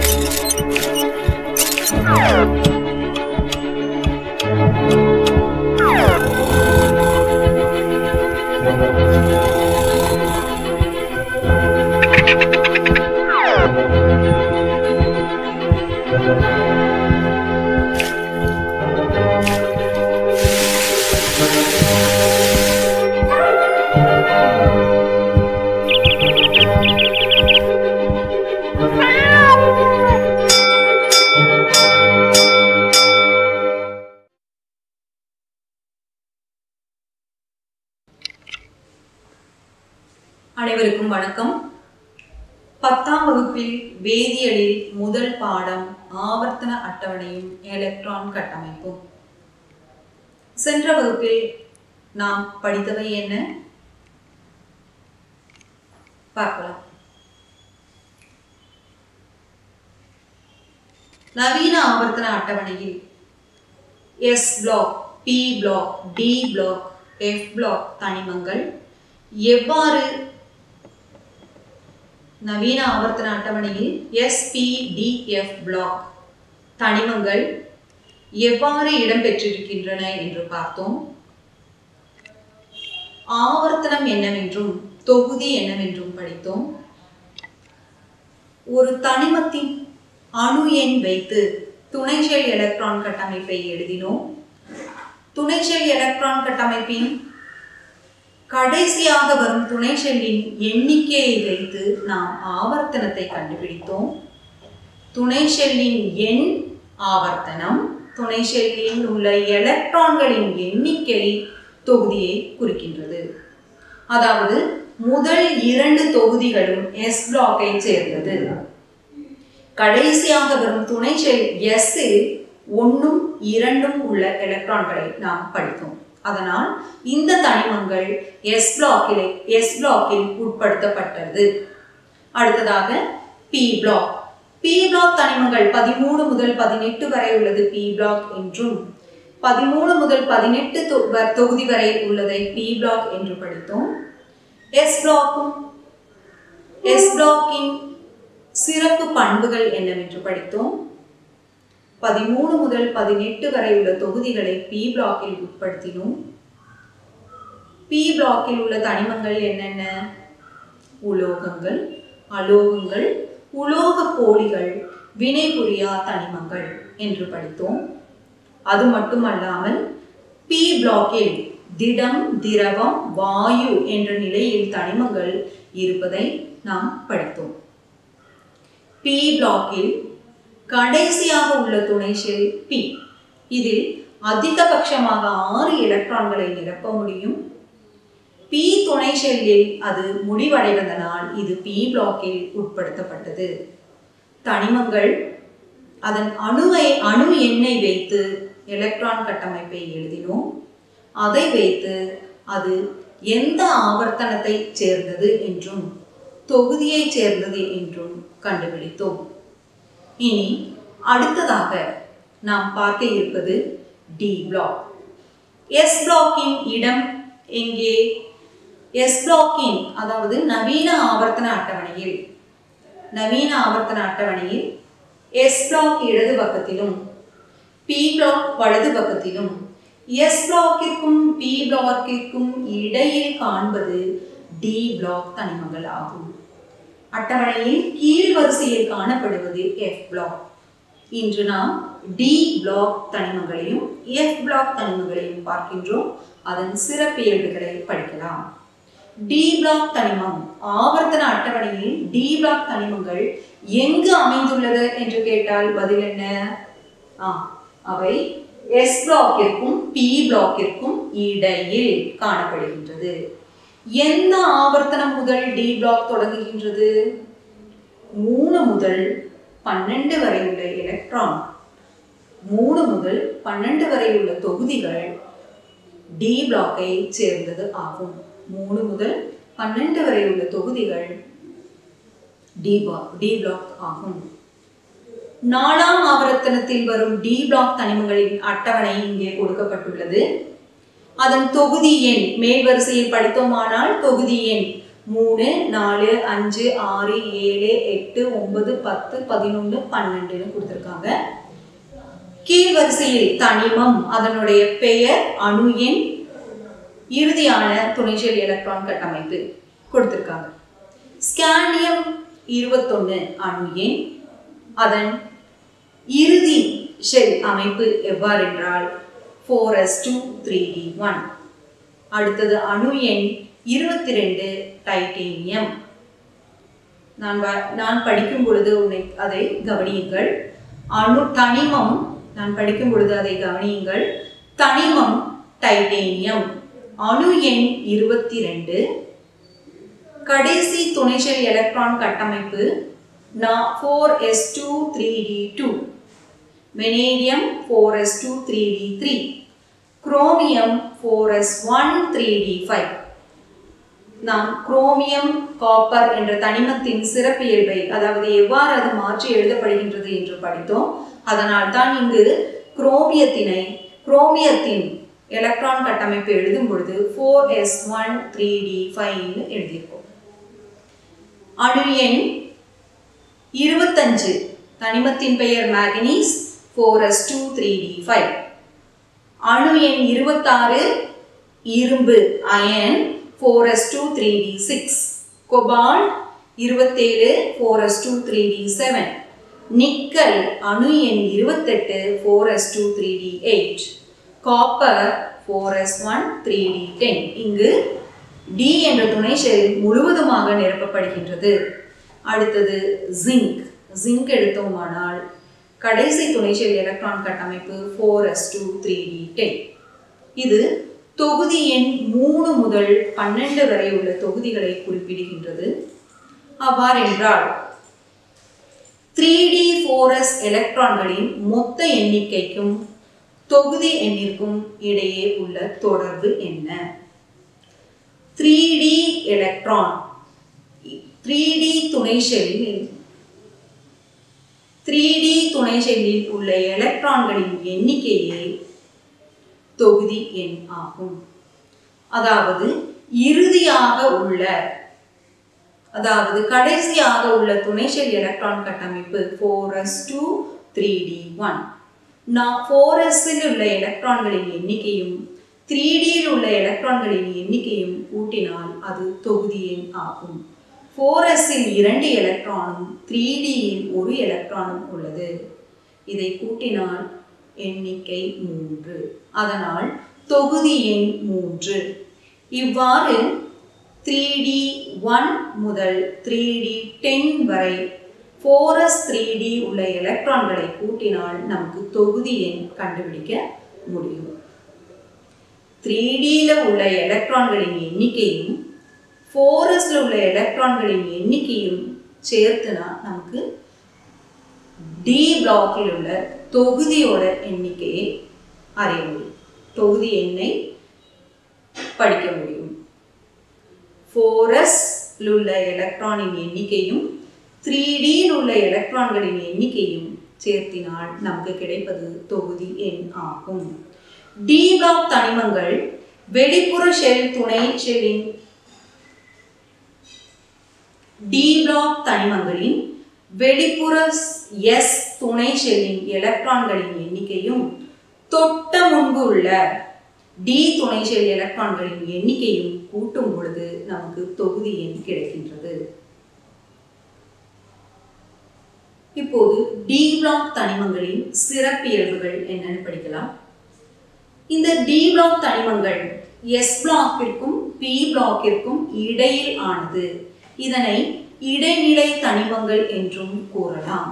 அனைவருக்கும் வணக்கம். 10ஆம் வகுப்பில் வேதியியலில் முதல் பாடம் ஆவர்த்தன அட்டவணையும் எலக்ட்ரான் கட்டமைப்பும். சென்ற வகுப்பில் நாம் படித்தவை என்ன பார்க்கலாம். நவீன ஆவர்த்தன அட்டவணையில் S block, P block, D block, F block தனிமங்கள் எவ்வாறு நவீன ஆவர்த்தன அட்டவணையில் SPDF பிளாக் தனிமங்கள் எவ்வாறு இடம்பெற்றிருக்கின்றன என்று பார்த்தோம். ஆவர்த்தனம் என்னவென்றும் தொகுதி என்னவென்றும் படித்தோம். ஒரு தனிமத்தின் அணு எண் வைத்து துணைச்செல் எலக்ட்ரான் கட்டமைப்பை எழுதினோம். துணைச்செல் எலக்ட்ரான் கட்டமைப்பின் கடைசியாக வரும் துணை செல்லின் எண்ணிக்கையை வைத்து நாம் ஆவர்த்தனத்தை கண்டுபிடித்தோம். துணை செல்லின் எண் ஆவர்த்தனம், துணை செல்லில் உள்ள எலக்ட்ரான்களின் எண்ணிக்கை தொகுதியை குறிக்கின்றது. அதாவது முதல் 2 தொகுதிகளும் S பிளாக்கை சேர்ந்தது. கடைசியாக வரும் துணை செல் S இல் 1, 2 உள்ள எலக்ட்ரான்களை நாம் படித்தோம். அதனால் இந்த தனிமங்கள் S பிளாக்கில் உட்படுத்தப்பட்டது. அடுத்ததாக P பிளாக். P பிளாக் தனிமங்கள் 13 முதல் 18 வரை உள்ளது P பிளாக் என்றும், 13 முதல் 18 தொகுதி வரை உள்ளதை P பிளாக் என்று படித்தோம். S பிளாக்கின் சிறப்பு பண்புகள் என்னவென்று படித்தோம். 13 முதல் 18 வரை உள்ள தொகுதிகளை P பிளாக்கில் உட்படுத்தினோம். P பிளாக்கில் உள்ள தனிமங்கள் என்னென்ன? உலோகங்கள், அலோகங்கள், உலோக போலிகள், வினைபுரியா தனிமங்கள் என்று படித்தோம். அது மட்டுமல்லாமல் P பிளாக்கில் திடம், திரவம், வாயு என்ற நிலையில் தனிமங்கள் இருப்பதை நாம் படித்தோம். P பிளாக்கில் கடைசியாக உள்ள துணை செல் P. இதில் அதிகபட்சமாக 6 எலக்ட்ரான்களை நிரப்ப முடியும். P துணை செல்லில் அது முடிவடைவதனால் இது P பிளாக்கில் உட்படுத்தப்பட்டது. தனிமங்கள் அதன் அணு எண்ணை வைத்து எலக்ட்ரான் கட்டமைப்பை எழுதினோம். அதை வைத்து அது எந்த ஆவர்த்தனத்தை சேர்ந்தது என்றும் தொகுதியை சேர்ந்தது என்றும் கண்டுபிடித்தோம். இனி அடுத்ததாக நாம் பார்க்க இருப்பது D பிளாக். S பிளாக்கின் இடம் எங்கே? S பிளாக்கின் அதாவது நவீன ஆவர்த்தன அட்டவணையில் S பிளாக் இடது பக்கத்திலும் P பிளாக் வலது பக்கத்திலும் S பிளாக்கிற்கும் P பிளாக்கிற்கும் இடையில் காண்பது D பிளாக் தனிமங்கள் ஆகும். அட்டவணையில் கீழ் வரிசையில் காணப்படுவது F பிளாக். இன்று நாம் D பிளாக் தனிமங்களையும் F பிளாக் தனிமங்களையும் பார்க்கின்றோம். அதன் சிறப்பியல்புகளை படிக்கலாம். D பிளாக் தனிமம் ஆவர்த்தன அட்டவணையில் D பிளாக் தனிமங்கள் எங்கு அமைந்துள்ளது என்று கேட்டால் பதில் என்ன? அவை S பிளாக்கிற்கும் P பிளாக்கிற்கும் இடையில் காணப்படுகின்றது. எந்த ஆவர்த்தனம் முதல் D பிளாக் தொடங்குகின்றது? 3 முதல் 12 வரை உள்ள எலக்ட்ரான், 3 முதல் 12 வரை உள்ள தொகுதிகள் D பிளாக்கை சேர்ந்தது ஆகும். 3 முதல் 12 வரை உள்ள தொகுதிகள் D பிளாக் ஆகும். 4ஆம் ஆவர்த்தனத்தில் வரும் D பிளாக் தனிமங்களின் அட்டவணை இங்கே கொடுக்கப்பட்டுள்ளது. அதன் தொகுதி எண் மேல் வரிசையில் படித்தோமானால் தொகுதி எண் 3 4 5 6 7 8 9 10 11 12 கொடுத்திருக்காங்க. கீழ் வரிசையில் தனிமம், அதனுடைய பெயர், அணு எண், இறுதியான துணைச்செல் எலக்ட்ரான் கட்டமைப்பு கொடுத்திருக்காங்க. ஸ்காண்டியம் 21 அணு எண், அதன் இறுதி ஷெல் அமைப்பு எவ்வாறு என்றால் 4s2 3d1. அடுத்தது அணு எண் 22 டைட்டேனியம். நான் படிக்கும் பொழுது அதை கவனியுங்கள். தனிமம் நான் படிக்கும் பொழுது அதை கவனியுங்கள். தனிமம் டைட்டேனியம். அணு எண் 22. கடைசி துணைச்செல் எலக்ட்ரான் கட்டமைப்பு 4s2 3d2. Vanadium 4s2 3d3. Chromium 4s1 3d5. நாம் குரோமியம் காப்பர் என்ற தனிமத்தின் சிறப்பியல்பை, அதாவது எவ்வாறு அது மாற்றி எழுதப்படுகின்றது என்று படித்தோம். அதனால் தான் இங்கு குரோமியத்தின் எலக்ட்ரான் கட்டமைப்பு எழுதும் பொழுது 4s1 3d5 எழுதியிருக்கோம். அணு எண் 25 தனிமத்தின் பெயர் மேங்கனீஸ் 4s2 3d5. அணு எண் 26 இரும்பு iron 4s2 3d6. Cobalt 27 4s2 3d7. Nickel அணு எண் 28 4s2 3d8. Copper 4s1 3d10. இங்கு D என்ற துணை ஷெல் முழுவதுமாக நிரப்பப்படுகின்றது. அடுத்தது ஜிங்க் எடுத்தோமானால் கடைசி துணை ஷெல் எலக்ட்ரான் கட்டமைப்பு 4s2 3d10. இது தொகுதி எண் 3 முதல் 12 வரை உள்ள தொகுதிகளை குறிப்பிடுகின்றது. அவ்வாறென்றால் 3d 4s எலக்ட்ரான்களின் மொத்த எண்ணிக்கைக்கும் தொகுதி எண்ணிற்கும் இடையே உள்ள தொடர்பு என்ன? 3d எலக்ட்ரான் 3d துணை ஷெல்லில் உள்ள எலக்ட்ரான்களின் எண்ணிக்கையே தொகுதி எண் ஆகும். அதாவது கடைசியாக உள்ள துணைச்செல் எலக்ட்ரான் கட்டமைப்பு 4s2 3d1. 4s இல் உள்ள எலக்ட்ரான்களின் எண்ணிக்கையும் 3d இல் உள்ள எலக்ட்ரான்களின் எண்ணிக்கையும் கூட்டினால் அது தொகுதி எண் ஆகும். 4s இல் 2 எலக்ட்ரானும் 3d இல் 1 எலக்ட்ரானும் உள்ளது. இதை கூட்டினால் எண்ணிக்கை 3. அதனால் தொகுதி எண் 3. இவ்வாறு 3d1 முதல் 3d10 வரை 4s 3d உள்ள எலக்ட்ரான்களை கூட்டினால் நமக்கு தொகுதி எண் கண்டுபிடிக்க முடியும். 3d உள்ள எலக்ட்ரான்களின் எண்ணிக்கையும் 4s உள்ள எலக்ட்ரான்களின் எண்ணிக்கையும் சேர்த்துனா நமக்கு D பிளாக்கில் உள்ள தொகுதியோட எண்ணிக்கையை அறிய முடியும். தொகுதி எண்ணை படிக்க முடியும். 4s உள்ள எலக்ட்ரானின் எண்ணிக்கையும் 3d உள்ள எலக்ட்ரான்களின் எண்ணிக்கையும் சேர்த்தினால் நமக்கு கிடைப்பது தொகுதி எண் ஆகும். D பிளாக் தனிமங்கள் வெளிப்புற ஷெல் துணை ஷெல்லின் D பிளாக் தனிமங்களின் வெளிப்புற S துணை ஷெல்லின் எலக்ட்ரான்களின் எண்ணிக்கையும் தொட்ட முன்பு உள்ள D துணை ஷெல் எலக்ட்ரான்களின் எண்ணிக்கையும் கூட்டும் பொழுது நமக்கு தொகுதி எண் கிடைக்கின்றது. இப்போது D பிளாக் தனிமங்களின் சிறப்பியல்புகள் என்னன்னு படிக்கலாம். இந்த D பிளாக் தனிமங்கள் S பிளாக்கிற்கும் P பிளாக்கிற்கும் இடையில் ஆனது. இதனை இடைநிலை தனிமங்கள் என்றும் கூறலாம்.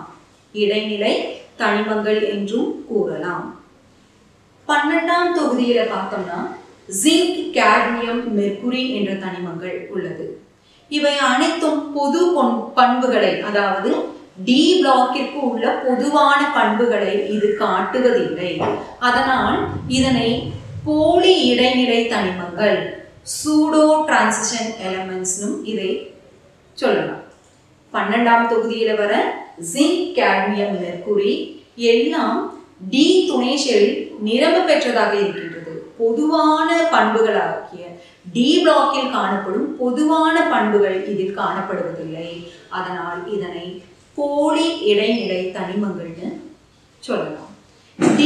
12ஆம் தொகுதியில பார்த்தோம்னா ஜிங்க், காட்மியம், மெர்குரி என்ற தனிமங்கள் உள்ளது. இவை அனைத்தும் பொது பண்புகளை, அதாவது D பிளாக்கிற்கு உள்ள பொதுவான பண்புகளை இது காட்டுவதில்லை. அதனால் இதனை போலி இடைநிலை தனிமங்கள், சூடோ டிரான்சிஷன் எலிமெண்ட்ஸ்னும் இதை சொல்லலாம். 12ஆம் தொகுதியில வர ஜிங்க், காட்மியம், மெர்குரி எல்லாம் D துணை ஷெல் நிரம்ப பெற்றதாக இருக்கின்றது. பொதுவான பண்புகளாகிய டி பிளாக்கில் காணப்படும் பொதுவான பண்புகள் இதில் காணப்படுவதில்லை. அதனால் இதனை போலி இடைநிலை தனிமங்கள்னு சொல்லலாம். டி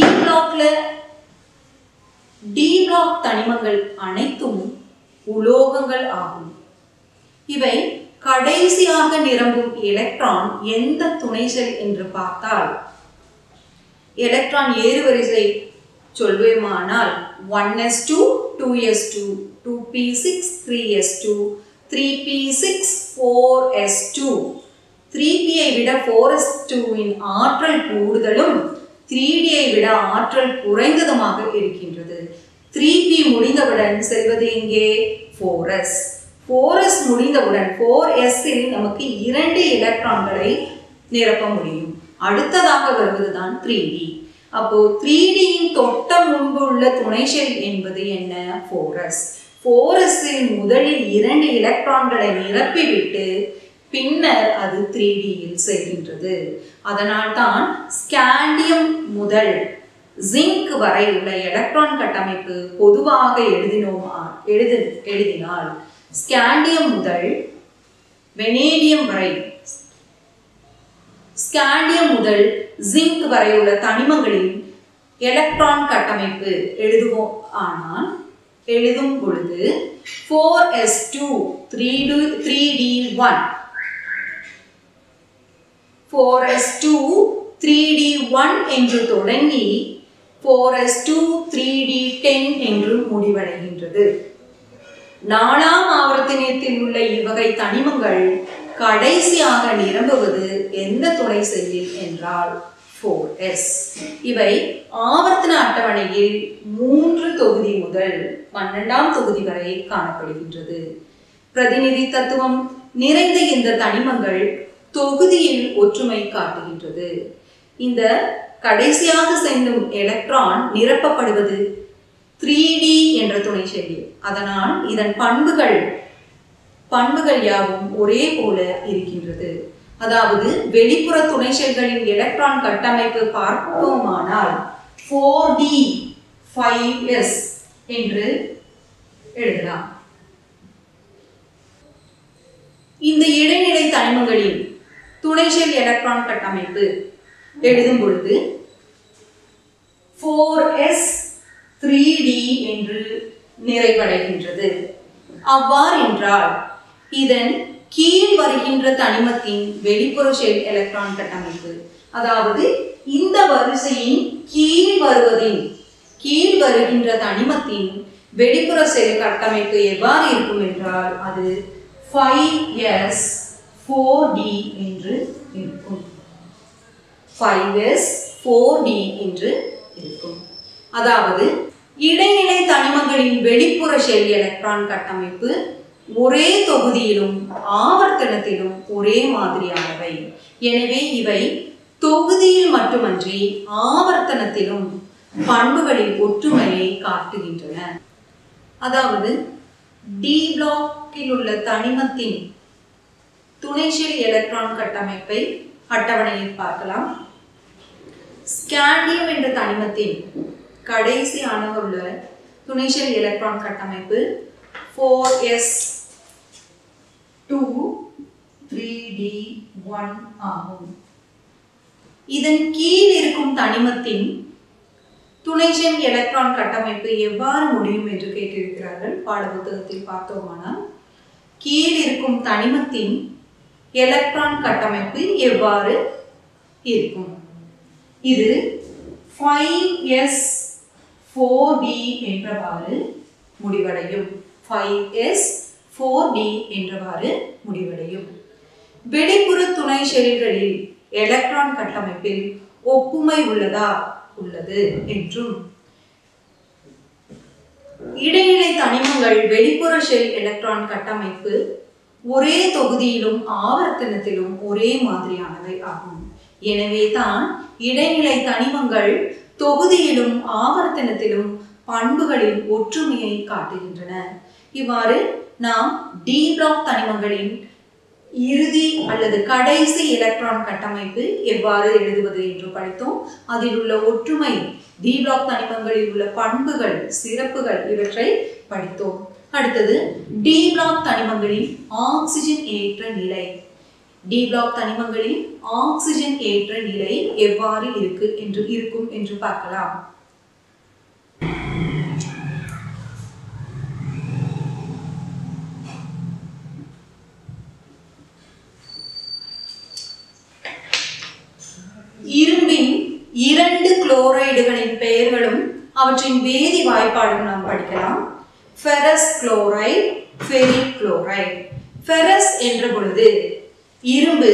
பிளாக் தனிமங்கள் அனைத்தும் உலோகங்கள் ஆகும். இவை கடைசியாக நிரம்பும் எலக்ட்ரான் எந்த துணை செல் என்று பார்த்தால், electron ஏறுவரிசை சொல்வேமானால் 1s2 2s2 2p6 3s2 3p6 4s2. 3pஐ விட 4s2 இன் ஆற்றல் கூடுதலும் 3dஐ விட ஆற்றல் குறைந்ததுமாக இருக்கின்றது. 3p முடிந்தவுடன் செல்வது எங்கே? 4s. 4s முடிந்தவுடன் 4s இல் நமக்கு 2 எலக்ட்ரான்களை நிரப்ப முடியும். அடுத்ததாக வருவதுதான் 3d. அப்போ 3d இன் தொட்ட முன்பு உள்ள துணை செல் என்பது என்ன? 4s. 4s இல் முதலில் 2 எலக்ட்ரான்களை நிரப்பிவிட்டு பின்னர் அது 3d இல் செல்கின்றது. அதனால் தான் ஸ்காண்டியம் முதல் ஜிங்க் வரை உள்ள எலக்ட்ரான் கட்டமைப்பு பொதுவாக எழுதினால் ஸ்காண்டியம் முதல் வெனேடியம் வரை, ஸ்காண்டியம் முதல் ஜிங்க் வரை உள்ள தனிமங்களின் எலக்ட்ரான் கட்டமைப்பு எழுதுவோம். ஆனால் எழுதும் பொழுது 4s2 3d1 4s2 3d1 என்று தொடங்கி 4s2 3d10 என்று முடிவடைகின்றது. 4ஆம் ஆவர்த்தனத்தில் உள்ள இவ்வகை தனிமங்கள் கடைசியாக நிரம்புவது எந்த துணை செல்லில் என்றால் 4s. இவை ஆவர்த்தன அட்டவணையில் 3 தொகுதி முதல் 12ஆம் தொகுதி வரை காணப்படுகின்றது. பிரதிநிதி தத்துவம் நிறைந்த இந்த தனிமங்கள் தொகுதியில் ஒற்றுமை காட்டுகின்றது. இந்த கடைசியாக செல்லும் எலக்ட்ரான் நிரப்பப்படுவது 3d என்ற துணை செல்லில். அதனால் இதன் பண்புகள் யாவும் ஒரே போல இருக்கின்றது. அதாவது வெளிப்புற துணை செல்களின் எலக்ட்ரான் கட்டமைப்பு பார்ப்போமானால் 4d 5s என்று எழுதலாம். இந்த இடைநிலை தனிமங்களின் துணை செல் எலக்ட்ரான் கட்டமைப்பு எழுதும் பொழுது 4s 3d என்று நிறைவடைகின்றது. அவ்வாறென்றால் இதன் கீழ் வருகின்ற தனிமத்தின் வெளிப்புற ஷெல் எலக்ட்ரான் கட்டமைப்பு, அதாவது இந்த வரிசையின் கீழ் வருகின்ற தனிமத்தின் வெளிப்புற செல் கட்டமைப்பு எவ்வாறு இருக்கும் என்றால் அது 5s 4d என்று இருக்கும். 5s 4d என்று இருக்கும். அதாவது இடைநிலை தனிமங்களின் வெளிப்புற ஷெல் எலக்ட்ரான் கட்டமைப்பு ஒரே தொகுதியிலும் ஆவர்த்தனத்திலும் ஒரே மாதிரியானவை. எனவே இவை தொகுதியில் மட்டுமன்றி ஆவர்த்தனத்திலும் பண்புகளின் ஒற்றுமையை காட்டுகின்றன. அதாவது டி பிளாக்கில் உள்ள தனிமத்தின் துணை ஷெல் எலக்ட்ரான் கட்டமைப்பை அட்டவணையில் பார்க்கலாம். ஸ்காண்டியம் என்ற தனிமத்தின் கடைசி அணுவில் உள்ள துணை ஷெல் எலக்ட்ரான் கட்டமைப்பு 4s2 3d1 ஆகும். இதன் கீழ் இருக்கும் தனிமத்தின் துணை ஷெல் எலக்ட்ரான் கட்டமைப்பு எவ்வாறு முடியும் என்று கேட்டிருக்கிறார்கள். பாடப்புத்தகத்தில் பார்த்தோமானால் கீழ் இருக்கும் தனிமத்தின் எலக்ட்ரான் கட்டமைப்பு எவ்வாறு இருக்கும்? இது 5s 4d என்றவாறு முடிவடையும். 5s 4d என்றவாறு முடிவடையும். வெளிப்புற துணை ஷெல்களில் எலக்ட்ரான் கட்டமைப்பில் ஒப்புமை உள்ளது என்றும், இடைநிலை தனிமங்கள் வெளிப்புற ஷெல் எலக்ட்ரான் கட்டமைப்பு ஒரே தொகுதியிலும் ஆவர்த்தனத்திலும் ஒரே மாதிரியானவை ஆகும். எனவே தான் இடைநிலை தனிமங்கள் தொகுதியிலும் ஆவர்த்தனத்திலும் பண்புகளின் ஒற்றுமையை காட்டுகின்றன. இவ்வாறு நாம் டி பிளாக் தனிமங்களின் இறுதி அல்லது கடைசி எலக்ட்ரான் கட்டமைப்பு எவ்வாறு எழுதுவது என்று படித்தோம். அதில் உள்ள ஒற்றுமை, டி பிளாக் தனிமங்களில் உள்ள பண்புகள், சிறப்புகள் இவற்றை படித்தோம். அடுத்தது டி பிளாக் தனிமங்களின் ஆக்சிஜன் ஏற்ற நிலை. டி பிளாக் தனிமங்களின் ஆக்சிஜன் ஏற்ற நிலை எவ்வாறு இருக்கும் என்று பார்க்கலாம். இரும்பின் 2 குளோரைடுகளின் பெயர்களும் அவற்றின் வேதி வாய்ப்பாடும் நாம் படிக்கலாம். Ferrous chloride, ferric chloride. Ferrous என்ற பொழுது இரும்பு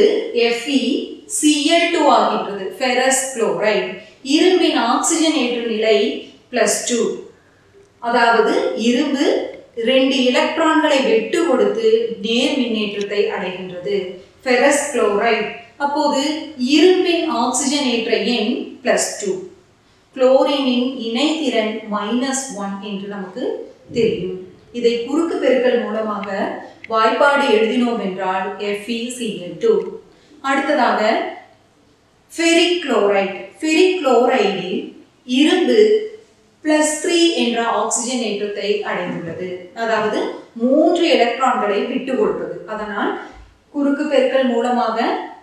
FeCl2 ஆகின்றது. Ferrous chloride. இரும்பின் ஆக்சிஜன் ஏற்ற நிலை +2. அதாவது இரும்பு 2 எலக்ட்ரான்களை விட்டு கொடுத்து நேர் மின்னேற்றத்தை அடைகின்றது. Ferrous chloride. அப்போது இரும்பின் ஆக்சிஜன் ஏற்ற எண் +2. குளோரினின் இணைதிறன் -1 என்று நமக்கு தெரியும். இதை குறுக்கு பெருக்கல் மூலமாக வாய்ப்பாடு எழுதினோம் என்றால் FeCl2. அடுத்ததாக ஃபெரிக் குளோரைடு. ஃபெரிக் குளோரைடில் இரும்பு +3 என்ற ஆக்சிஜன் ஏற்றத்தை அடைந்துள்ளது. அதாவது 3 எலக்ட்ரான்களை விட்டு கொடுப்பது. அதனால் குறுக்கு பெருக்கல் மூலமாக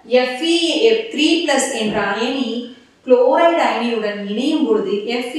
Fe3+ என்ற அயனி குளோரைடு அயனியுடன் இணையும் பொழுது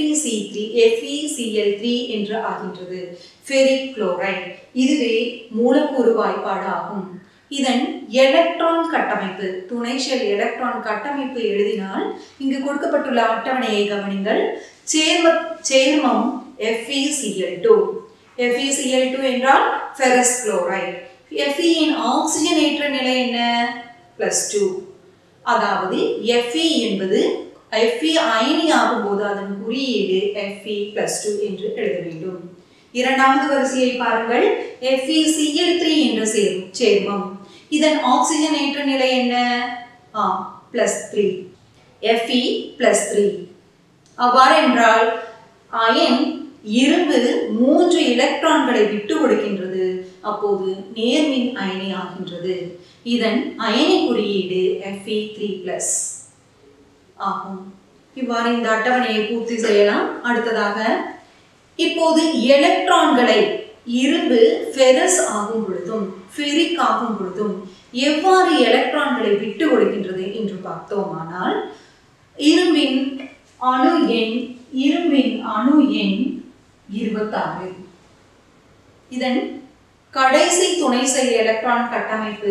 FeCl3 என்று ஆகின்றது. Ferric chloride. இதுவே மூலக்கூறு வாய்ப்பாடு ஆகும். இதன் எலக்ட்ரான் கட்டமைப்பு, துணைச்செல் எலக்ட்ரான் கட்டமைப்பு எழுதினால் இங்கு கொடுக்கப்பட்டுள்ள அட்டவணையை கவனிங்கள். சேர்மம் FeCl2. FeCl2 என்றால் ஃபெரஸ் குளோரைடு. Fe இன் ஆக்சிஜன் ஏற்ற நிலை என்ன? +2. அதாவது Fe என்பது Fe அயனி ஆகும்போது அதன் குறியீடு Fe+2 என்று எழுத வேண்டும். இரண்டாவது வரிசையை பாருங்கள். FeCl3 என்ற சேர்மம். இதன் ஆக்சிஜன் ஏற்ற நிலை என்ன? +3. Fe+3. அவ்வாறு என்றால் அயன் இரும்பு 3 எலக்ட்ரான்களை விட்டு கொடுக்கின்றது. அப்போது நேர்மின் அயனி ஆகின்றது. இதன் அயனி குறியீடு Fe3+ ஆகும். இவ்வாறு இந்த அட்டவணையை பூர்த்தி செய்யலாம். அடுத்ததாக இப்போது எலக்ட்ரான்களை இரும்பு ஃபெரஸ் ஆகும் பொழுதும் ஃபெரிக் ஆகும் பொழுதும் எவ்வாறு எலக்ட்ரான்களை விட்டு கொடுக்கின்றது என்று பார்த்தோமானால் இரும்பின் அணு எண் 26. இதன் கடைசி துணை செல் எலக்ட்ரான் கட்டமைப்பு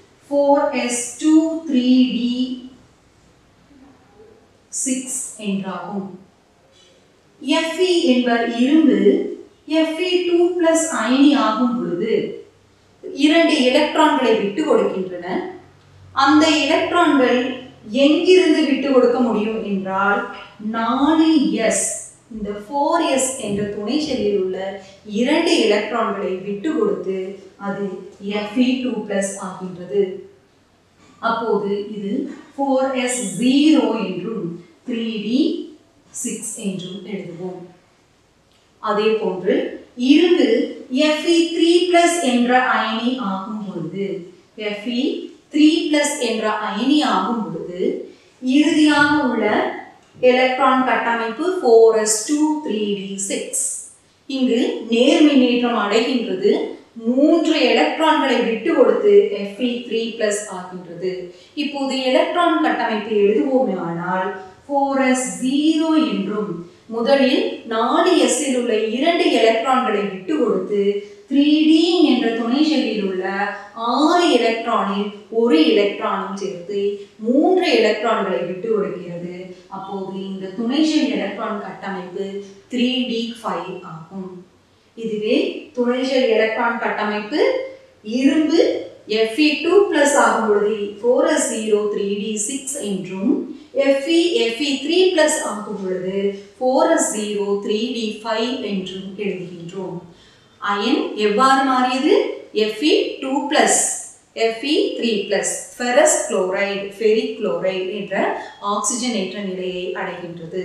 4s2 3d6 என்றாகும். Fe என்பர் இரும்பு Fe2+ அயனி ஆகும் பொழுது 2 எலக்ட்ரான்களை விட்டு கொடுக்கின்றன. அந்த எலக்ட்ரான்கள் எங்கிருந்து விட்டு கொடுக்க முடியும் என்றால் 4s, இந்த 4s என்ற துணை செல்லில் உள்ள 2 எலக்ட்ரான்களை விட்டு கொடுத்து அது Fe2+ ஆகின்றது. அப்போது இது 4s0 என்றும் 3d6 என்றும் எழுதுவோம். அதே போன்று இரும்பு Fe3+ என்ற அயனி ஆகும் பொழுது Fe3+ என்ற அயனி ஆகும் பொழுது இறுதியாக உள்ள எலக்ட்ரான் கட்டமைப்பு 4s2 3d6. இங்கு நேர்மின்னேற்றம் அடைகின்றது. 3 எலக்ட்ரான்களை விட்டு கொடுத்து Fe3+ ஆகின்றது. இப்போது எலக்ட்ரான் கட்டமைப்பு எழுதுவோமானால் 4s0 என்றும் முதலில் 4s இல் உள்ள 2 எலக்ட்ரான்களை விட்டு கொடுத்து 3d என்ற துணை செல்லில் உள்ள 6 எலக்ட்ரானில் 1 எலக்ட்ரானும் சேர்த்து 3 எலக்ட்ரான்களை விட்டு கொடுக்கிறது. அப்போது இந்த துணை செல் எலக்ட்ரான் கட்டமைப்பு 3d5 ஆகும். இதுவே துணை செல் எலக்ட்ரான் கட்டமைப்பு. இரும்பு Fe2+ ஆகும் பொழுது 4s0 3d6 என்றும் Fe3+ ஆகும் பொழுது 4s0 3d5 என்றும் எழுதுகின்றோம். அயன் எவ்வாறு மாறியது? Fe2+, Fe3+, ferrous chloride, ferric chloride என்ற ஆக்சிஜனேற்ற நிலையை அடைகின்றது.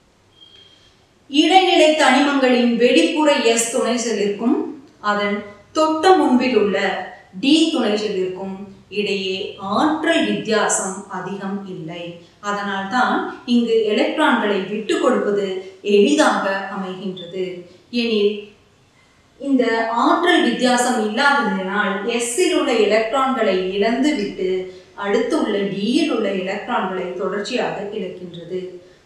இடைநிலை தனிமங்களின் வெளிப்புற S துணை செல்லிற்கும் அதன் தொட்ட முன்பில் உள்ள D துணை செல்லிற்கும் இடையே ஆற்றல் வித்தியாசம் அதிகம் இல்லை. அதனால்தான் இங்கு எலக்ட்ரான்களை விட்டு கொடுப்பது எளிதாக அமைகின்றது. எனில் இந்த ஆற்றல் வித்தியாசம் இல்லாததினால் எஸ்ஸில் உள்ள எலக்ட்ரான்களை இழந்து விட்டு அடுத்து உள்ள டியில் உள்ள எலக்ட்ரான்களை தொடர்ச்சியாக இழக்கின்றது.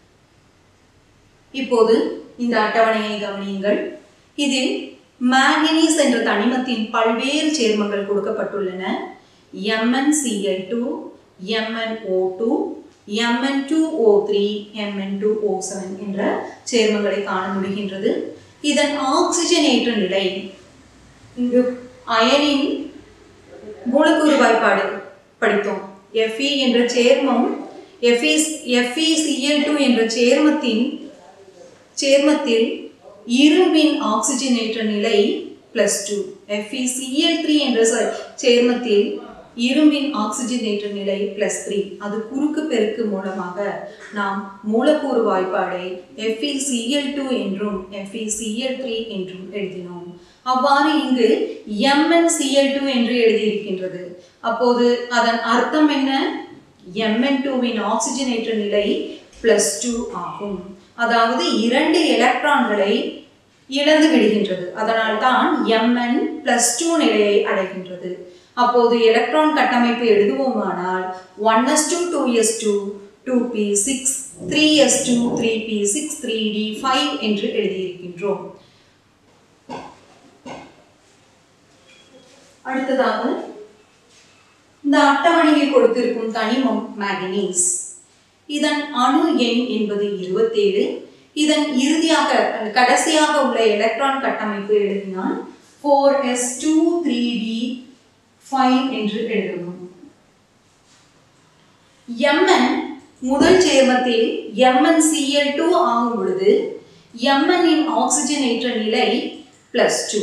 இப்போது இந்த அட்டவணையை கவனியுங்கள். இதில் மாங்கனீஸ் என்ற தனிமத்தின் பல்வேறு சேர்மங்கள் கொடுக்கப்பட்டுள்ளன. MnCl2, MnO2, Mn2O3, Mn2O7 என்ற சேர்மங்களை காண முடிகின்றது. இதன் ஆக்சிஜனேற்ற நிலை, இங்கு அயனின் மூலக்கூறு வாய்ப்பாடு படித்தோம். Fe என்ற சேர்மம் FeCl2 என்ற சேர்மத்தில் இரும்பின் ஆக்சிஜனேற்ற நிலை +2. FeCl3 என்ற சேர்மத்தில் இரும்பின் ஆக்சிஜனேற்ற நிலை +3. அது குறுக்கு பெருக்கு மூலமாக நாம் மூலக்கூறு வாய்ப்பாடை FeCl2 என்றும் FeCl3 என்றும் எழுதினோம். அவ்வாறு இங்கு MnCl2 என்று எழுதியிருக்கின்றது. அப்போது அதன் அர்த்தம் என்ன? Mn2வின் ஆக்சிஜனேற்ற நிலை +2 ஆகும். அதாவது 2 எலக்ட்ரான்களை இழந்து விடுகின்றது. அதனால் தான் Mn+2 நிலையை அடைகின்றது. அப்போது எலக்ட்ரான் கட்டமைப்பு எழுதுவோமானால் 1s2 2s2 2p6 3s2 3p6 3d5 என்று எழுதியிருக்கின்றோம். அடுத்ததாக இந்த அட்டவணையில் கொடுத்திருக்கும் தனிமம் மாங்கனீஸ். இதன் அணு எண் என்பது 27. இதன் கடைசியாக உள்ள எலக்ட்ரான் கட்டமைப்பு எழுதினால் 4s2 3d5 என்று எழுதணும். Mn முதல் சேர்மத்தில் MnCl2 ஆகும் பொழுது Mn ஆக்சிஜனேற்ற நிலை +2.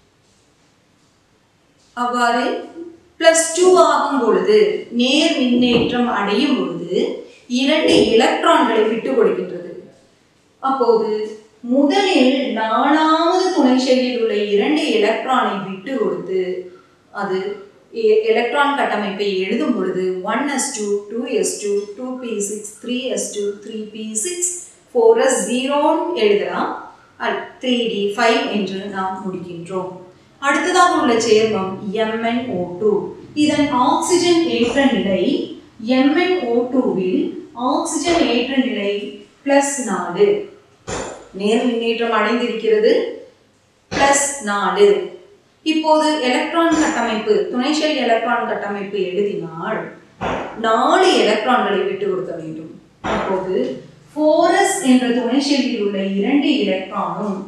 அவ்வாறு +2 ஆகும் பொழுது நேர் மின்னேற்றம் அடையும் பொழுது 2 எலக்ட்ரான்களை விட்டு கொடுக்கின்றது. அப்போது முதலில் 4வது துணை ஷெல்லில் உள்ள 2 எலக்ட்ரானை விட்டு கொடுத்து அது எலக்ட்ரான் கட்டமைப்பை எழுதும் பொழுது 1s2 2s2 2p6 3s2 3p6 4s0 எழுதலாம். 3d5 என்று நாம் முடிக்கின்றோம். அடுத்ததாக உள்ள சேர்மம் MnO2. இதன் ஆக்சிஜன் ஏற்ற நிலை MnO2வில் ஆக்சிஜன் ஏற்ற நிலை +4. நேர் மின்னேற்றம் அடைந்திருக்கிறது +4. இப்போது எலக்ட்ரான் கட்டமைப்பு துணை ஷெல் எலக்ட்ரான் கட்டமைப்பு எழுதினால் 4 எலக்ட்ரான்களை விட்டு கொடுக்க வேண்டும். அப்போது 4s என்ற துணை ஷெல்லில் உள்ள 2 எலக்ட்ரானும்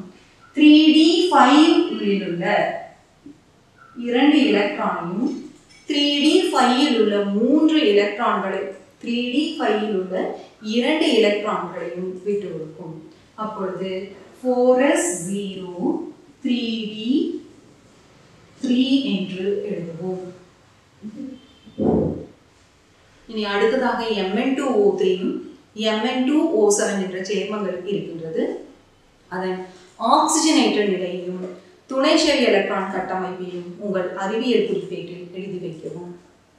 3d5 உள்ள 2 எலக்ட்ரானையும் 3d5 உள்ள 3 எலக்ட்ரான்களை 3d5 உள்ள 2 எலக்ட்ரான்களையும் விட்டு கொடுக்கும். அப்பொழுது 4s0 3d3 என்று எழுதுவோம். இனி அடுத்ததாக Mn2O3 Mn2O7 என்ற சேர்மங்கள் இருக்கின்றது. அதன் ஆக்சிஜனேற்ற நிலையும் துணை ஷெல் எலக்ட்ரான் கட்டமைப்பையும் உங்கள் அறிவியல் குறிப்பேட்டில் எழுதி வைக்கவும்.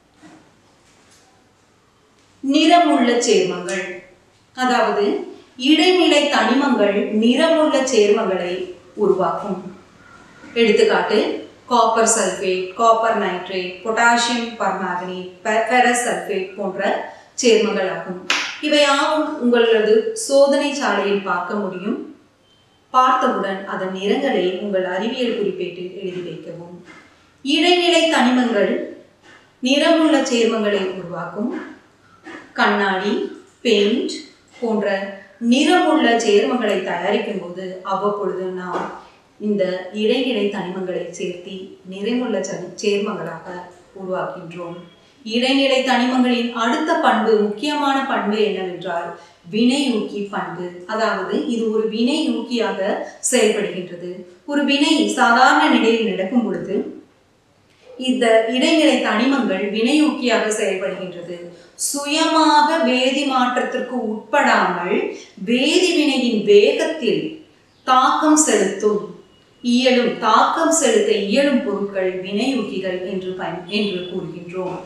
நிறமுள்ள சேர்மங்கள், அதாவது இடைநிலை தனிமங்கள் நிறமுள்ள சேர்மங்களை உருவாக்கும். எடுத்துக்காட்டு copper sulphate, copper nitrate, potassium permanganate, ferrous sulphate போன்ற சேர்மங்கள் ஆகும். இவையாவும் உங்களது சோதனை சாலையில் பார்க்க முடியும். பார்த்தவுடன் அதன் நிறங்களை உங்கள் அறிவியல் குறிப்பேட்டில் எழுதி வைக்கவும். இடைநிலை தனிமங்கள் நிறமுள்ள சேர்மங்களை உருவாக்கும். கண்ணாடி, பெயிண்ட் போன்ற நிறமுள்ள சேர்மங்களை தயாரிக்கும் போது அவ்வப்பொழுது நாம் இந்த இடைநிலை தனிமங்களை சேர்த்து நிறமுள்ள சேர்மங்களாக உருவாக்கின்றோம். இடைநிலை தனிமங்களின் அடுத்த பண்பு, முக்கியமான பண்பு என்னவென்றால் வினையூக்கி பண்பு. அதாவது இது ஒரு வினையூக்கியாக செயல்படுகின்றது. ஒரு வினை சாதாரண நிலையில் நடக்கும் பொழுது இந்த இடைநிலை தனிமங்கள் வினையூக்கியாக செயல்படுகின்றது. சுயமாக வேதி மாற்றத்திற்கு உட்படாமல் வேதிவினையின் வேகத்தில் தாக்கம் செலுத்த இயலும் பொருட்கள் வினையூக்கிகள் என்று கூறுகின்றோம்.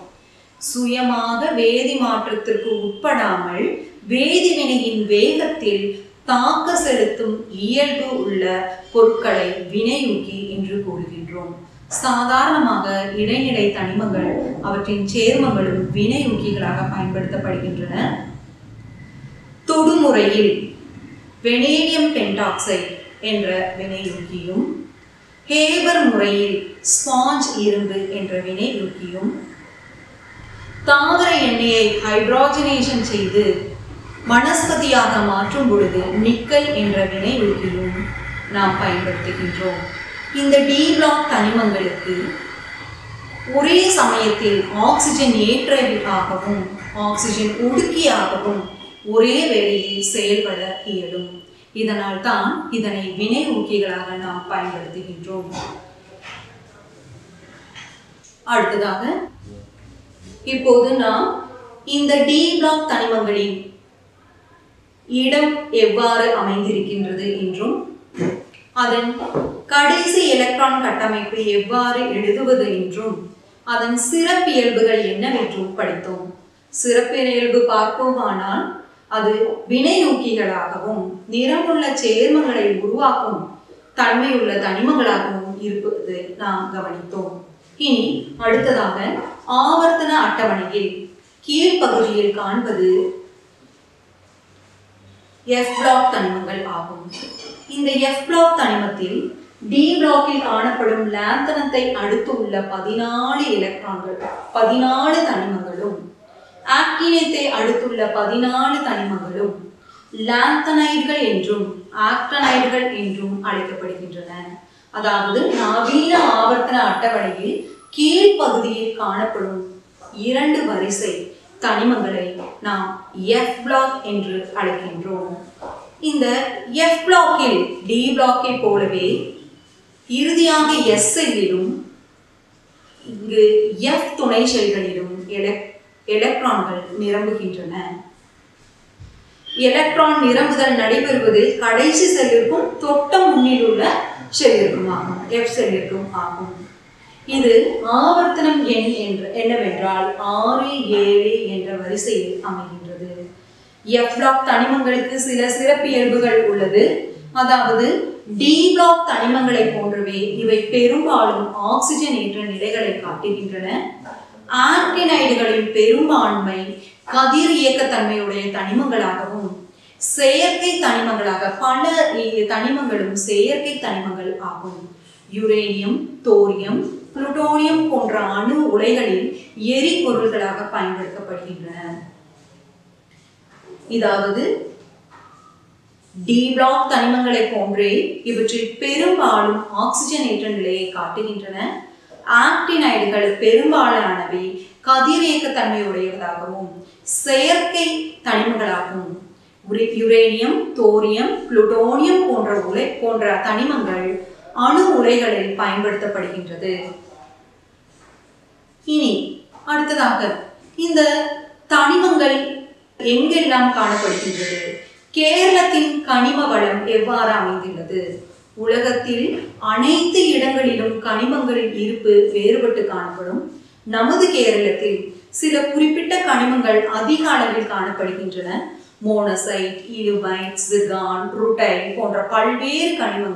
சுயமாக வேதி மாற்றத்திற்கு உட்படாமல் வேதிவினையின் வேகத்தில் தாக்க செலுத்தும் இயல்பு உள்ள பொருட்களை வினையூக்கி என்று கூறுகின்றோம். சாதாரணமாக இடைநிலை தனிமங்கள் அவற்றின் சேர்மங்களும் வினையூக்கிகளாக பயன்படுத்தப்படுகின்றன. தொடுமுறையில் வெனேடியம் பென்டாக்சைடு என்ற வினையூக்கியும், ஹேபர் முறையில் ஸ்பாஞ்ச் இரும்பு என்ற வினையூக்கியும், தாவர எண்ணெயை ஹைட்ரோஜனேஷன் செய்து வனஸ்பதியாக மாற்றும் பொழுது நிக்கல் என்ற வினையூக்கியும் நாம் பயன்படுத்துகின்றோம். இந்த டி பிளாக் தனிமங்களுக்கு ஒரே சமயத்தில் ஆக்சிஜன் ஏற்றவியாகவும் ஆக்சிஜன் ஒடுக்கியாகவும் ஒரே வேளையில் செயல்பட இயலும். இதனால் தான் இதனை வினையூக்கிகளாக நாம் பயன்படுத்துகின்றோம். அடுத்ததாக இப்போது நாம் இந்த டி பிளாக் தனிமங்களின் இடம் எவ்வாறு அமைந்திருக்கின்றது என்றும் அதன் கடைசி எலக்ட்ரான் கட்டமைப்பு எவ்வாறு எழுதுவது என்றும் அதன் சிறப்பியல்புகள் என்னவென்றும் படித்தோம். சிறப்பியல்பு பார்ப்போமானால் அது வினையூக்கிகளாகவும் நிறமுள்ள சேர்மங்களை உருவாக்கும் தன்மையுள்ள தனிமங்களாகவும் இருப்பது நாம் கவனித்தோம். இனி அடுத்ததாக ஆவர்த்தன அட்டவணையில் கீழ்ப்பகுதியில் காண்பது F பிளாக் தனிமங்கள் ஆகும். இந்த F பிளாக் தனிமத்தில் D பிளாக்கில் காணப்படும் லாந்தனத்தை அடுத்து உள்ள 14 எலக்ட்ரான்கள் 14 தனிமங்களும், ஆக்டினத்தை அடுத்துள்ள 14 தனிமங்களும் லாந்தனைடுகள் என்றும் ஆக்டனைடுகள் என்றும் அழைக்கப்படுகின்றன. அதாவது நவீன ஆவர்த்தன அட்டவணையில் கீழ்ப்பகுதியில் காணப்படும் 2 வரிசை தனிமங்களை நாம் F பிளாக் என்று அழைக்கின்றோம். இந்த F பிளாக்கில் D பிளாக்கை போலவே இறுதியாக S செல்லிலும் இங்கு F துணை செல்களிலும் எலக்ட்ரான்கள் நிரம்புகின்றன. எலக்ட்ரான் நிரம்புதல் நடைபெறுவது கடைசி செல்லிற்கும் தொட்ட முன்னில் உள்ள செல்லிற்கும் ஆகும், F செல்லிற்கும் ஆகும். இது ஆவர்த்தனம் எண் என்னவென்றால் 6, 7 என்ற வரிசையில் அமைகின்றது. F பிளாக் தனிமங்களுக்கு சில சிறப்பியல்புகள் உள்ளது. அதாவது D பிளாக் தனிமங்களை போன்றவே இவை பெரும்பாலும் ஆக்சிஜன் ஏற்ற நிலைகளை காட்டுகின்றன. ஆக்டினைடுகளின் பெரும்பான்மை கதிர் இயக்கத்தன்மையுடைய தனிமங்களாகவும் செயற்கை தனிமங்களாக பல தனிமங்களும் செயற்கை தனிமங்கள் ஆகும். யுரேனியம், தோரியம், புளுட்டோனியம் போன்ற அணு உலைகளில் எரிபொருள்களாக பயன்படுத்தப்படுகின்றன. இதாவது டி பிளாக் தனிமங்களை போன்றே இவற்றில் பெரும்பாலும் ஆக்சிஜன் ஏற்ற நிலையை காட்டுகின்றன. ஆக்டினைடுகள் பெரும்பாலானவை கதிரியக்க தன்மையுடையதாகவும் செயற்கை தனிமங்களாகவும் யுரேனியம், தோரியம், புளுட்டோனியம் போன்ற தனிமங்கள் அணு உலைகளில் பயன்படுத்தப்படுகின்றது. இனி அடுத்ததாக இந்த தனிமங்கள் எங்கெல்லாம் காணப்படுகின்றது? கேரளத்தின் கனிம வளம் எவ்வாறு அமைந்துள்ளது? உலகத்தில் அனைத்து இடங்களிலும் கனிமங்களின் இருப்பு வேறுபட்டு காணப்படும். நமது கேரளத்தில் சில குறிப்பிட்ட கனிமங்கள் அதிக அளவில் காணப்படுகின்றன. மோனசைட், இலுமைட், சிர்கான், ரூட்டைல் போன்ற பல்வேறு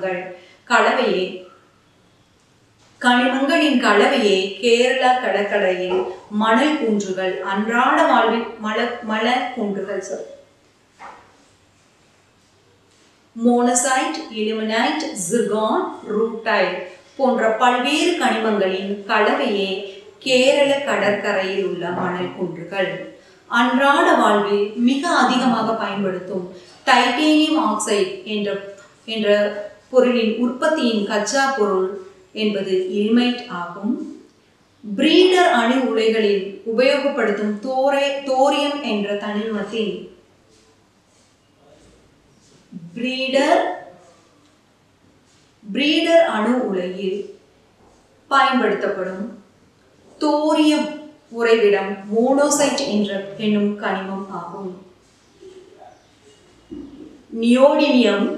கனிமங்களின் கலவையே கேரள கடற்கரையில் மணல் குன்றுகள் அன்றாட வாழ்வில் மணல் குன்றுகள் மோனசைட், இலுமினைட், சிர்கான், ரூட்டைல் போன்ற பல்வேறு கனிமங்களின் கலவையே கேரள கடற்கரையில் உள்ள மணல் குன்றுகள். அன்றாட வாழ்வில் மிக அதிகமாக பயன்படுத்தும் டைட்டேனியம் ஆக்சைடு என்ற பொருளின் உற்பத்தியின் கச்சா பொருள் என்பது இல்மைட் ஆகும். பிரீடர் அணு உலைகளில் உபயோகப்படுத்தும் தோரியம் என்ற தனிமத்தின் பிரீடர் அணு உலையில் பயன்படுத்தப்படும் தோரியம் உறைவிடம் மோனோசைட் என்னும் கனிமம் ஆகும். நியோடினியம்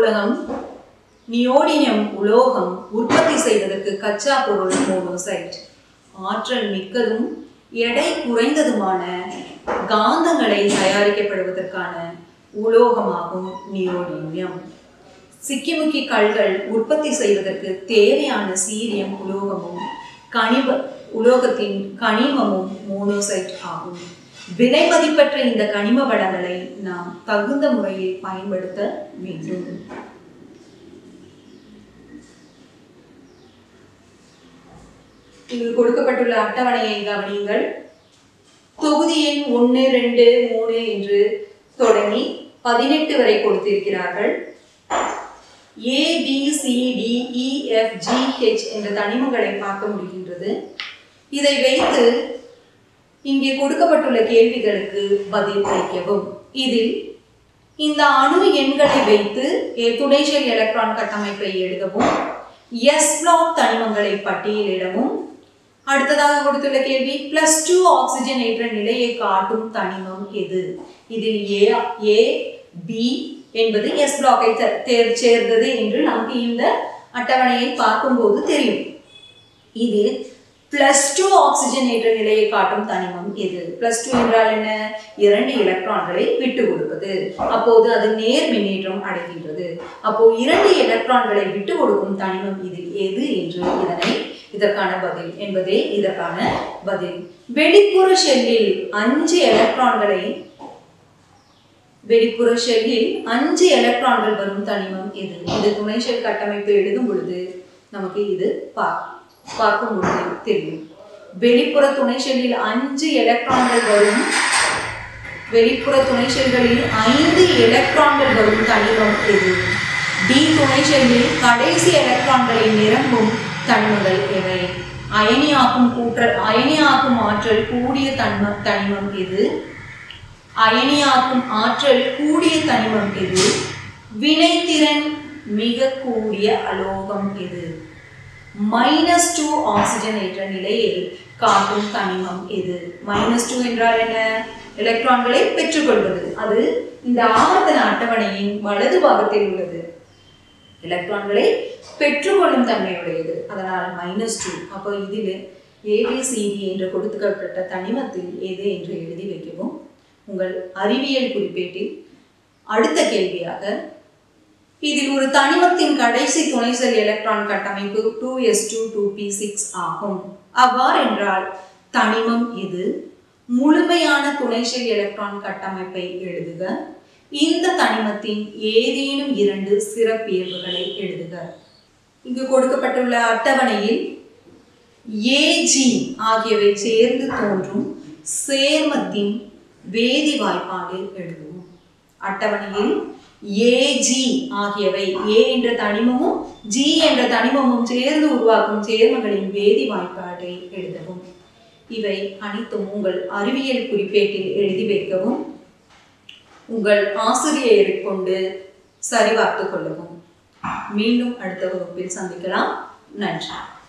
உலோகம் உற்பத்தி செய்வதற்கு கச்சா பொருள் மோனோசைட். ஆற்றல் மிக்கதும் எடை குறைந்ததுமான காந்தங்களை தயாரிக்கப்படுவதற்கான உலோகமாகும் நியோடிமியம். சிக்கிமுக்கி கல்கள் உற்பத்தி செய்வதற்கு தேவையான சீரியம் உலோகமும் உலோகத்தின் கனிமமும் மோனோசைட் ஆகும். விலை மதிப்பற்ற இந்த கனிம வளங்களை நாம் தகுந்த முறையில் பயன்படுத்த வேண்டும். இங்கு கொடுக்கப்பட்டுள்ள அட்டவணையை கவனியுங்கள். தொகுதி எண் 1, 2, 3 என்று தொடங்கி 18 வரை கொடுத்திருக்கிறார்கள். A, B, C, D, E, F, G, H என்ற தனிமங்களை பார்க்க முடிகின்றது. இதை வைத்து இங்கே கொடுக்கப்பட்டுள்ள கேள்விகளுக்கு பதில் அளிக்கவும். இதில் இந்த அணு எண்களை வைத்து துணைச்செல் எலக்ட்ரான் கட்டமைப்பை எழுதவும், S பிளாக் தனிமங்களை பட்டியலிடவும். அடுத்ததாக கொடுத்துள்ள கேள்வி, +2 ஆக்சிஜனேற்ற நிலையை காட்டும் தனிமம் எது? இதில் A, B என்பது S பிளாக்கை சேர்ந்தது என்று நமக்கு இந்த அட்டவணையை பார்க்கும்போது தெரியும். இதில் +2 ஆக்சிஜனேற்ற நிலையை காட்டும் தனிமம் எது? +2 என்றால் என்ன? 2 எலக்ட்ரான்களை விட்டு கொடுப்பது. அப்போது அது நேர் மின்னேற்றம் அடைகின்றது. அப்போ 2 எலக்ட்ரான்களை விட்டு கொடுக்கும் தனிமம் இதில் எது என்று இதற்கான பதில் என்பதே இதற்கான பதில். வெளிப்புற ஷெல்லில் 5 எலக்ட்ரான்கள் வரும் தனிமம் எது? இது துணை ஷெல் கட்டமைப்பு எழுதும் பொழுது நமக்கு இது பார்க்கும் பொழுது தெரியும். வெளிப்புற துணை ஷெல்லில் 5 எலக்ட்ரான்கள் வரும், வெளிப்புற துணை ஷெல்களில் 5 எலக்ட்ரான்கள் வரும் தனிமம் எது? டி துணை ஷெல்லில் கடைசி எலக்ட்ரான்களை நிரம்பும் தனிமங்கள் எவை? அயனியாக்கும் ஆற்றல் கூடிய தனிமம் எது? அயனியாக்கும் ஆற்றல் கூடிய தனிமம் எது? வினைத்திறன் மிக கூடிய அலோகம் எது? -2 ஆக்சிஜனேற்ற நிலையை காட்டும் தனிமம் எது? -2 என்றால் என்ன? எலக்ட்ரான்களை பெற்றுக்கொள்வது. அது இந்த ஆவர்த்தன அட்டவணையின் வலது பாகத்தில் உள்ளது. எலக்ட்ரான்களை பெற்றுக்கொள்ளும் தன்மையுடையது. அதனால் -2. அப்போ இதில் ABCD என்று கொடுக்கப்பட்ட தனிமத்தில் எது என்று எழுதி வைக்கவும். உங்கள் அறிவியல் குறிப்பேட்டில் அடுத்த கேள்வியாக, இதில் ஒரு தனிமத்தின் கடைசி துணைச்செல் எலக்ட்ரான் கட்டமைப்பு 2s2 2p6 ஆகும். அவ்வாறென்றால் தனிமம் எது? முழுமையான துணைச்செல் எலக்ட்ரான் கட்டமைப்பை எழுதுக. இந்த தனிமத்தின் ஏதேனும் 2 சிறப்பியல்புகளை எழுதுக. இங்கு கொடுக்கப்பட்டுள்ள அட்டவணையில் AG ஆகியவை சேர்ந்து தோன்றும் சேர்மத்தின் வேதி வாய்ப்பாடு எழுதுவோம். அட்டவணையில் AG ஆகியவை A என்ற தனிமமும் G என்ற தனிமமும் சேர்ந்து உருவாக்கும் சேர்மங்களின் வேதி வாய்ப்பாட்டை எழுதவும். இவை அனைத்தும் உங்கள் அறிவியல் குறிப்பேட்டில் எழுதி வைக்கவும். உங்கள் ஆசிரியரை கொண்டு சரிபார்த்து கொள்ளவும். மீண்டும் அடுத்த வகுப்பில் சந்திக்கலாம். நன்றி.